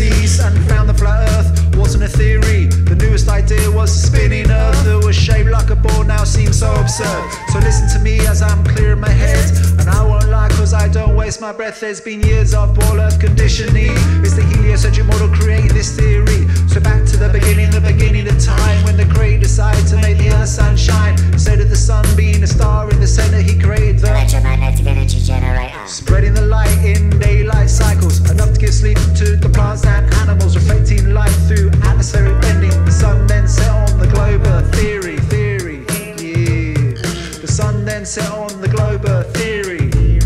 conspiracies and found the flat earth wasn't a theory. The newest idea was a spinning earth that was shaped like a ball, now seems so absurd. So listen to me as I'm clearing my head, and I won't lie cause I don't waste my breath. There's been years of ball earth conditioning. It's the heliocentric model creating this theory. So back to the beginning of time, when the creator decided to make the earth sunshine. Instead of the sun being a star in the center, he created the electromagnetic energy generator, spreading the light in daylight cycles, enough to give sleep to the plants and animals, reflecting light through atmospheric bending. The sun then set on the globe earth theory, yeah. The sun then set on the globe earth theory.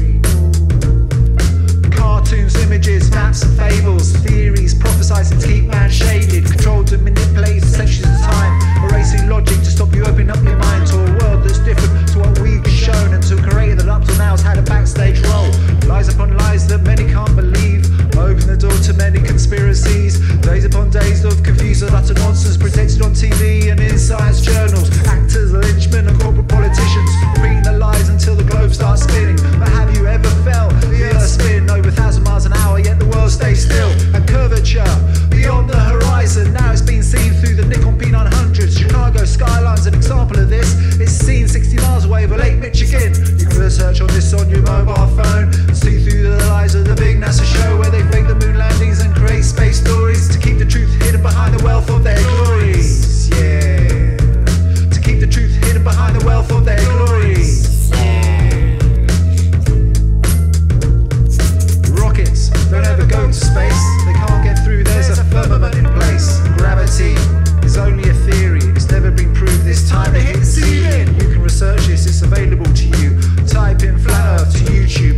Cartoons, images, maps and fables, theories prophesizing to keep man shaded, controlled and manipulated centuries of time, erasing logic to stop you opening up your mind to a world that's different to what we've shown, and to a creator that up till now has had a backstage role. Lies upon lies that many can't believe, open the door to many conspiracies. Days upon days of confused and utter nonsense, protected on TV and in science journals. Actors, lynchmen and corporate politicians, repeating the lies until the globe starts spinning. But have you ever felt the earth spin over 1,000 miles an hour, yet the world stays still? And curvature beyond the horizon, now it's being seen through the Nikon P900s. Chicago skyline's an example of this. It's seen 60 miles away over Lake Michigan. You can research on this on your mobile phone, see through the lies of the big NASA show, where they fake the moon landings and create space stories to keep the truth hidden behind the wealth of their glories. Yeah, to keep the truth hidden behind the wealth of their glories. Rockets don't ever go to space, they can't get through, there's a firmament in place. Gravity is only a theory, it's never been proved. This time they hit the ceiling. You can research this, it's available to you. Type in flat earth to YouTube.